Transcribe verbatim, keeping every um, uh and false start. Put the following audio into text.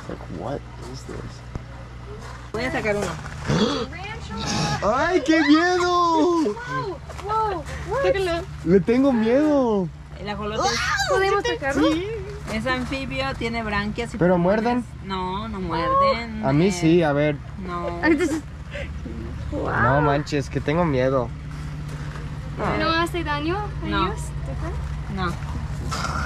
Like, what is this? Voy a sacar uno. ¡Ay, qué miedo! Wow, wow. Le tengo miedo. El ajolote es, ¿Podemos sacarlo? es anfibio, tiene branquias y ¿Pero pulmones. muerden? No, no muerden. A mí eh, sí, a ver. No. Wow. No manches, que tengo miedo. ¿No hace daño a No. ellos? No.